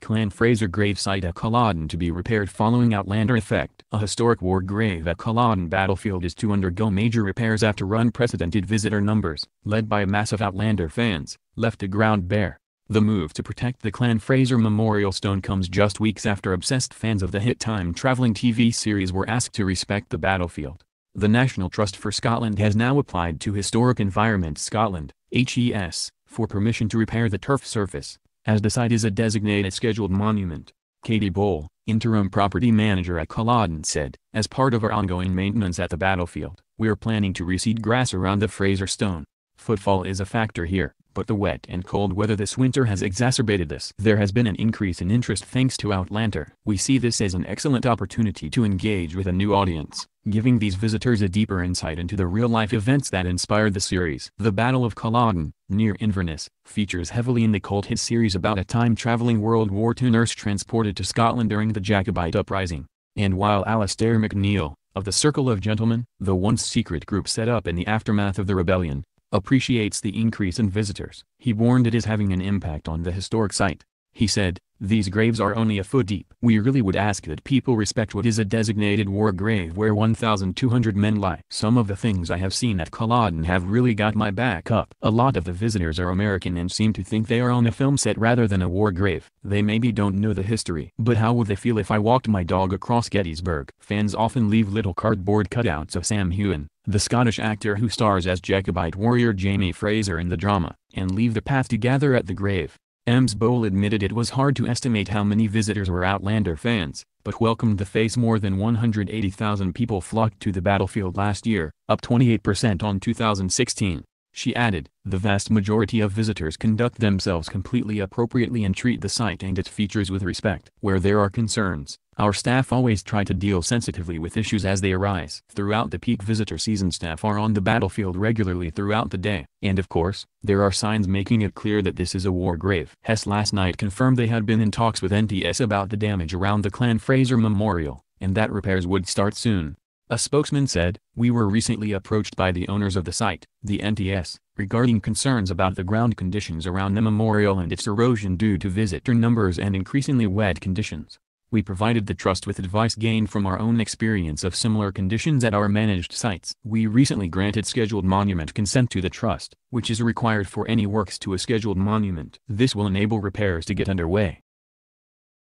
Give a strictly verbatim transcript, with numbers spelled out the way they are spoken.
Clan Fraser gravesite at Culloden to be repaired following Outlander effect. A historic war grave at Culloden battlefield is to undergo major repairs after unprecedented visitor numbers, led by massive Outlander fans, left the ground bare. The move to protect the Clan Fraser memorial stone comes just weeks after obsessed fans of the hit time-traveling T V series were asked to respect the battlefield. The National Trust for Scotland has now applied to Historic Environment Scotland, H E S, for permission to repair the turf surface, as the site is a designated scheduled monument. Katie Bowl, interim property manager at Culloden, said, "As part of our ongoing maintenance at the battlefield, we are planning to reseed grass around the Fraser stone. Footfall is a factor here, but the wet and cold weather this winter has exacerbated this. There has been an increase in interest thanks to Outlander. We see this as an excellent opportunity to engage with a new audience, giving these visitors a deeper insight into the real-life events that inspired the series." The Battle of Culloden, near Inverness, features heavily in the cult hit series about a time-traveling World War Two nurse transported to Scotland during the Jacobite uprising. And while Alastair MacNeil, of the Circle of Gentlemen, the once secret group set up in the aftermath of the rebellion, appreciates the increase in visitors, he warned it is having an impact on the historic site. He said, "These graves are only a foot deep. We really would ask that people respect what is a designated war grave where one thousand two hundred men lie. Some of the things I have seen at Culloden have really got my back up. A lot of the visitors are American and seem to think they are on a film set rather than a war grave. They maybe don't know the history. But how would they feel if I walked my dog across Gettysburg?" Fans often leave little cardboard cutouts of Sam Heughan, the Scottish actor who stars as Jacobite warrior Jamie Fraser in the drama, and leave the path to gather at the grave. Ems Bowl admitted it was hard to estimate how many visitors were Outlander fans, but welcomed the face. More than one hundred eighty thousand people flocked to the battlefield last year, up twenty-eight percent on two thousand sixteen. She added, "The vast majority of visitors conduct themselves completely appropriately and treat the site and its features with respect. Where there are concerns, our staff always try to deal sensitively with issues as they arise." Throughout the peak visitor season, staff are on the battlefield regularly throughout the day, and of course, there are signs making it clear that this is a war grave. Hess last night confirmed they had been in talks with N T S about the damage around the Clan Fraser memorial, and that repairs would start soon. A spokesman said, "We were recently approached by the owners of the site, the N T S, regarding concerns about the ground conditions around the memorial and its erosion due to visitor numbers and increasingly wet conditions. We provided the trust with advice gained from our own experience of similar conditions at our managed sites. We recently granted scheduled monument consent to the trust, which is required for any works to a scheduled monument. This will enable repairs to get underway."